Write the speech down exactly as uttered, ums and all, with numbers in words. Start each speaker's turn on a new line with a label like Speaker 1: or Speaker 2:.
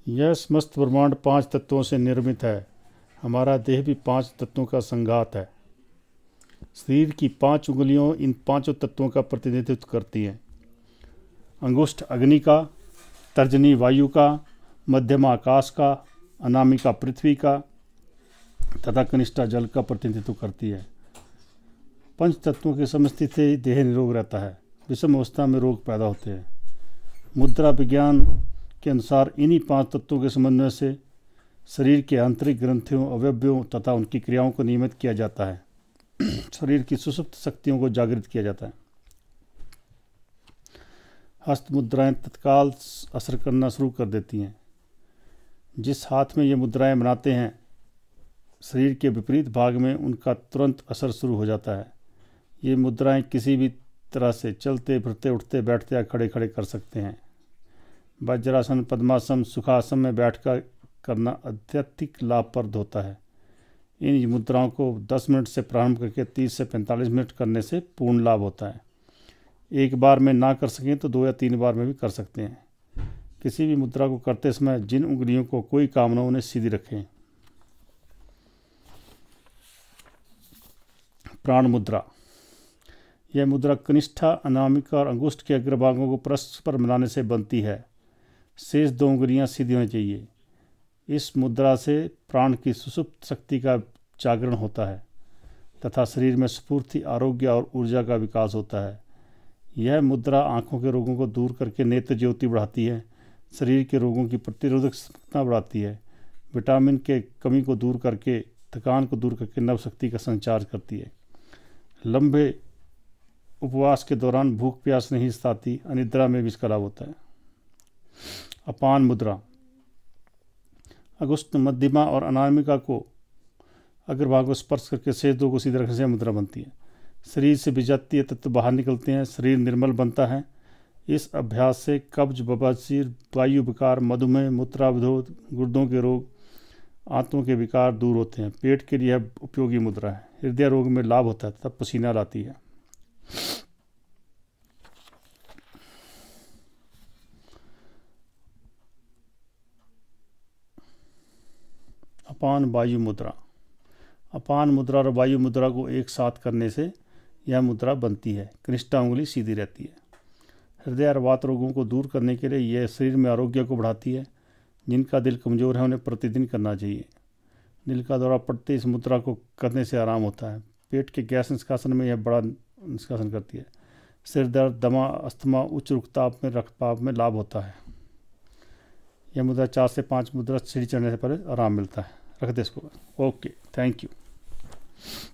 Speaker 1: यह समस्त ब्रह्मांड पांच तत्वों से निर्मित है। हमारा देह भी पांच तत्वों का संघात है। शरीर की पांच उंगलियों इन पांचों तत्वों का प्रतिनिधित्व करती हैं। अंगुष्ठ अग्नि का, तर्जनी वायु का, मध्यमा आकाश का, अनामिका पृथ्वी का तथा कनिष्ठा जल का प्रतिनिधित्व करती है। पंच तत्वों की समस्ती से देह निरोग रहता है। विषम अवस्था में रोग पैदा होते हैं। मुद्रा विज्ञान के अनुसार इन्हीं पांच तत्वों के समन्वय से शरीर के आंतरिक ग्रंथियों, अवयवों तथा उनकी क्रियाओं को नियमित किया जाता है। शरीर की सुसुप्त शक्तियों को जागृत किया जाता है। हस्त मुद्राएं तत्काल असर करना शुरू कर देती हैं। जिस हाथ में ये मुद्राएं बनाते हैं, शरीर के विपरीत भाग में उनका तुरंत असर शुरू हो जाता है। ये मुद्राएं किसी भी तरह से चलते फिरते, उठते बैठते या खड़े खड़े कर सकते हैं। वज्रासन, पद्मासन, सुखासन में बैठकर करना अत्यधिक लाभप्रद होता है। इन मुद्राओं को दस मिनट से प्रारंभ करके तीस से पैंतालीस मिनट करने से पूर्ण लाभ होता है। एक बार में ना कर सकें तो दो या तीन बार में भी कर सकते हैं। किसी भी मुद्रा को करते समय जिन उंगलियों को कोई काम न हो उन्हें सीधी रखें। प्राण मुद्रा। यह मुद्रा कनिष्ठा, अनामिका और अंगुष्ठ के अग्रभागों को परस्पर मिलाने से बनती है। शेष दो उंगलियां सीधी होनी चाहिए। इस मुद्रा से प्राण की सुसुप्त शक्ति का जागरण होता है तथा शरीर में स्फूर्ति, आरोग्य और ऊर्जा का विकास होता है। यह मुद्रा आंखों के रोगों को दूर करके नेत्र ज्योति बढ़ाती है, शरीर के रोगों की प्रतिरोधक क्षमता बढ़ाती है, विटामिन के कमी को दूर करके, थकान को दूर करके नव शक्ति का संचार करती है। लंबे उपवास के दौरान भूख प्यास नहीं सताती, अनिद्रा में भी इसका लाभ होता है। अपान मुद्रा। अंगुष्ठ, मध्यमा और अनामिका को अग्रभाग को स्पर्श करके शेष दो को सीधे रखने से मुद्रा बनती है। शरीर से विजातीय तत्व बाहर निकलते हैं, शरीर निर्मल बनता है। इस अभ्यास से कब्ज, बवासीर, वायु विकार, मधुमेह, मूत्रावरोध, गुर्दों के रोग, आंतों के विकार दूर होते हैं। पेट के लिए उपयोगी मुद्रा है। हृदय रोग में लाभ होता है तथा पसीना लाती है। अपान वायु मुद्रा। अपान मुद्रा और वायु मुद्रा को एक साथ करने से यह मुद्रा बनती है। कनिष्ठा उंगली सीधी रहती है। हृदय और वात रोगों को दूर करने के लिए यह शरीर में आरोग्य को बढ़ाती है। जिनका दिल कमज़ोर है उन्हें प्रतिदिन करना चाहिए। दिल का दौरा पड़ते इस मुद्रा को करने से आराम होता है। पेट के गैस निष्कासन में यह बड़ा निष्कासन करती है। सिर दर्द, दमा, अस्थमा, उच्च रक्तचाप में रक्तचाप में लाभ होता है। यह मुद्रा चार से पाँच मुद्रा सीढ़ी चढ़ने से पहले आराम मिलता है। रख दे इसको। Okay, thank you.